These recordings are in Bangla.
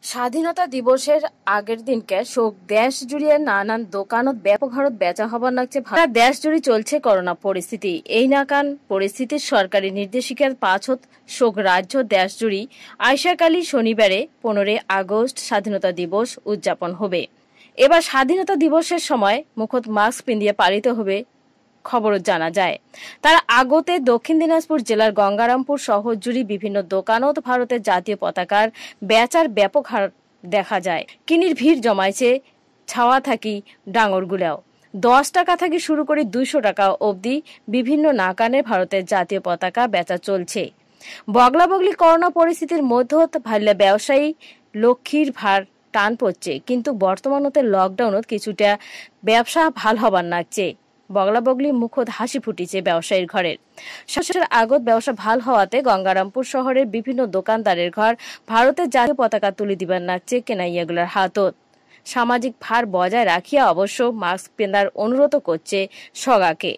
স্বাধীনতা দিবসের আগের দিনকে শোক দেশ জুড়িয়ে নানান দোকানত ব্যাপক হারত বেচা হবার লাগছে। দেশ জুড়ে চলছে করোনা পরিস্থিতি। এই নাকান পরিস্থিতির সরকারি নির্দেশিকার পাছত শোক রাজ্য দেশ জুড়ি আইসাকালি শনিবারে 15 আগস্ট স্বাধীনতা দিবস উদযাপন হবে। এবার স্বাধীনতা দিবসের সময় মুখত মাস্ক পিন্দিয়ে পালিত হবে খবর জানা যায়। তার আগতে দক্ষিণ দিনাজপুর জেলার গঙ্গারামপুর শহর জুড়ে বিভিন্ন দোকানত ভারতের জাতীয় পতাকার বেচার ব্যাপক হার দেখা যায়। কিনির ভিড় জমাইছে ছাওয়া থাকি ডাঙরগুলাও। 10 টাকা থেকে শুরু করে 200 টাকা অবধি বিভিন্ন নাকানে ভারতের জাতীয় পতাকা বেচা চলছে। বগলা বগলি করোনা পরিস্থিতির মধ্যত ভাল্য ব্যবসায়ী লক্ষ্মীর ভার টান পড়ছে, কিন্তু বর্তমানতে লকডাউনত কিছুটা ব্যবসা ভাল হবার নাগছে। বগলা বগলি মুখত হাসি ফুটিছে ব্যবসায়ীর ঘরের। শাসনের আগত ব্যবসা ভাল হওয়াতে গঙ্গারামপুর শহরের বিভিন্ন দোকানদারের ঘর ভারতের জাতীয় পতাকা তুলে দিবার নাগছে কেনাইয়াগুলার হাতত। সামাজিক ভার বজায় রাখিয়া অবশ্য মাস্ক পেন্দার অনুরোধ করছে সগাকে।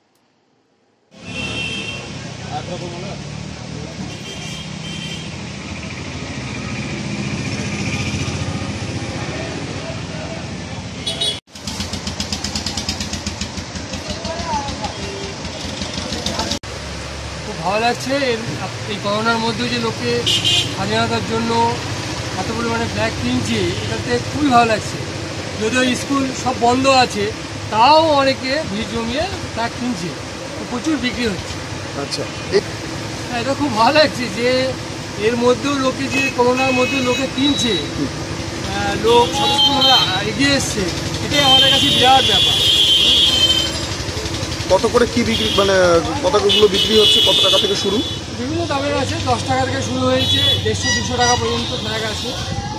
খুব ভালো লাগছে এই করোনার মধ্যে যে লোকে স্বাধীনতার জন্য এত পরিমাণে ব্যাগ কিনছে, এটাতে খুবই ভালো লাগছে। যদিও স্কুল সব বন্ধ আছে, তাও অনেকে ভিড় জমিয়ে ব্যাগ কিনছে, প্রচুর বিক্রি হচ্ছে। আচ্ছা, এটা খুব ভালো লাগছে যে এর মধ্যেও লোকে যে করোনার মধ্যে লোকে কিনছে, লোক সচেতনভাবে এগিয়ে এসছে, এটাই আমাদের কাছে বিরাট ব্যাপার। কত করে কি বিক্রি, মানে পতাকাগুলো বিক্রি হচ্ছে কত টাকা থেকে শুরু? বিভিন্ন দামের আছে, 10 টাকা থেকে শুরু হয়েছে, 150-200 টাকা পর্যন্ত ব্যাগ আছে।